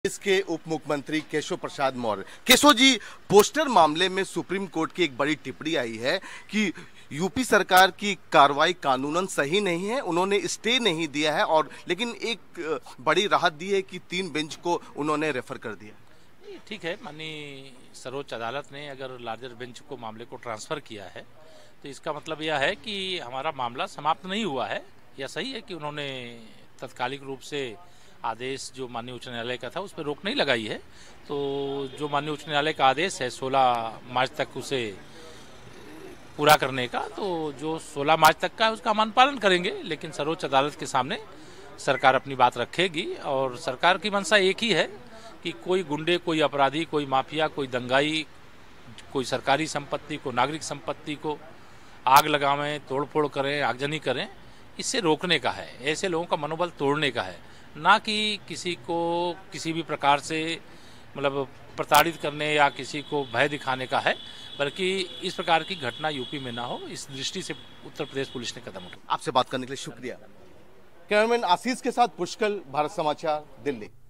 इसके उप मुख्यमंत्री केशव प्रसाद मौर्य। केशव जी, पोस्टर मामले में सुप्रीम कोर्ट की एक बड़ी टिप्पणी आई है कि यूपी सरकार की कार्रवाई कानूनन सही नहीं है, उन्होंने स्टे नहीं दिया है और लेकिन एक बड़ी राहत दी है कि 3 बेंच को उन्होंने रेफर कर दिया। ठीक है, माननीय सर्वोच्च अदालत ने अगर लार्जर बेंच को मामले को ट्रांसफ़र किया है तो इसका मतलब यह है कि हमारा मामला समाप्त नहीं हुआ है। यह सही है कि उन्होंने तत्कालिक रूप से आदेश जो माननीय उच्च न्यायालय का था उस पर रोक नहीं लगाई है। तो जो माननीय उच्च न्यायालय का आदेश है 16 मार्च तक उसे पूरा करने का, तो जो 16 मार्च तक का है उसका हम पालन करेंगे, लेकिन सर्वोच्च अदालत के सामने सरकार अपनी बात रखेगी। और सरकार की मंशा एक ही है कि कोई गुंडे, कोई अपराधी, कोई माफिया, कोई दंगाई, कोई सरकारी संपत्ति को, नागरिक संपत्ति को आग लगावें, तोड़फोड़ करें, आगजनी करें, इससे रोकने का है, ऐसे लोगों का मनोबल तोड़ने का है, ना कि किसी को किसी भी प्रकार से मतलब प्रताड़ित करने या किसी को भय दिखाने का है, बल्कि इस प्रकार की घटना यूपी में ना हो, इस दृष्टि से उत्तर प्रदेश पुलिस ने कदम उठाया। आपसे बात करने के लिए शुक्रिया। कैमरामैन आशीष के साथ पुष्कल, भारत समाचार, दिल्ली।